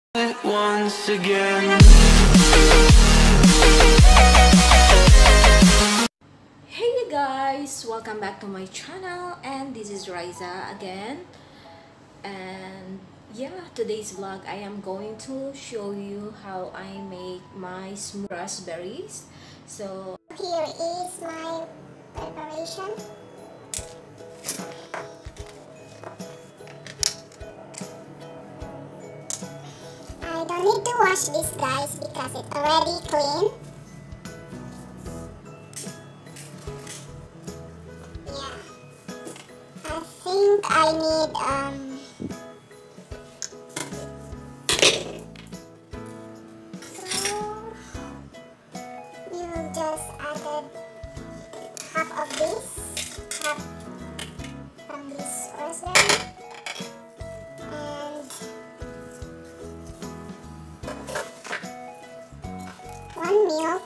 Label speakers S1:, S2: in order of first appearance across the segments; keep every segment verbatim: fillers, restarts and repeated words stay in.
S1: it once again.
S2: Hey you guys, welcome back to my channel, and this is Riza again. And yeah, today's vlog I am going to show you how I make my smooth raspberries. So
S3: here is my preparation. I don't need to wash this, guys, because it's already clean. Yeah, I think I need um so you will just add half of this, half from this raspberry, and one milk.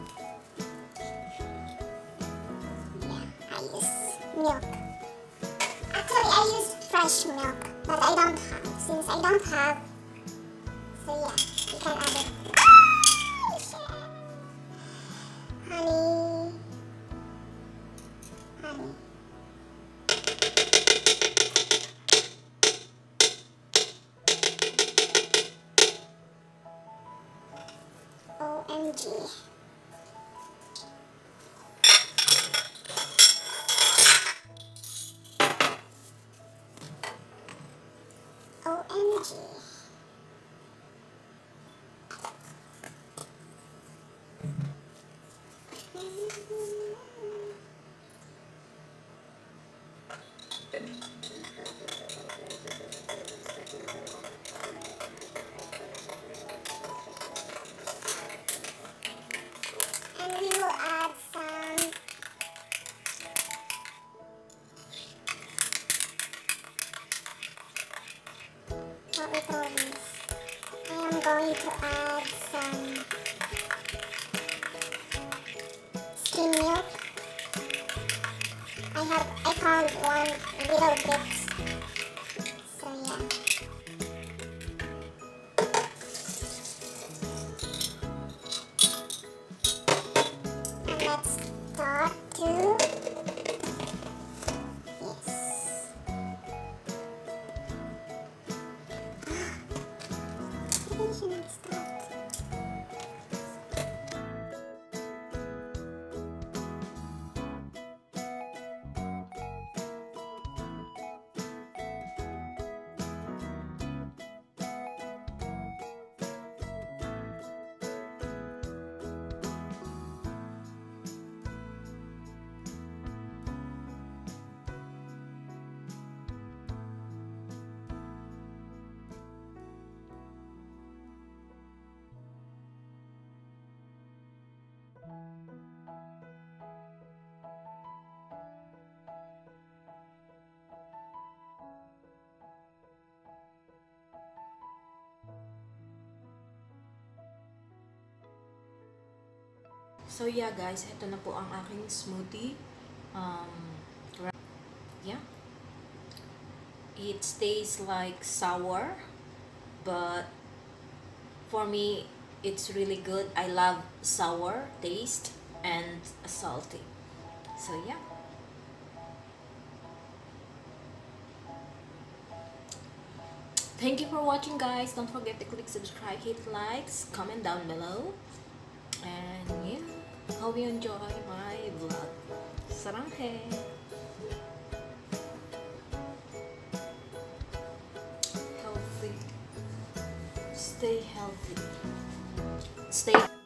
S3: Yeah, I use milk. Actually, I use fresh milk, but I don't have. Since I don't have, so yeah, you can add it. Honey, honey. O M G. O M G. And we will add some what we call this. I am going to add some skim milk. I have I found one little bit. So yeah. And let's start to yes. Maybe shouldn't start.
S2: So yeah guys, ito na po ang aking smoothie. Um, yeah. It tastes like sour, but for me it's really good. I love sour taste and salty. So yeah. Thank you for watching guys. Don't forget to click subscribe, hit likes, comment down below. And yeah, hope you enjoy my vlog. Saranghe! Healthy. Stay healthy. Stay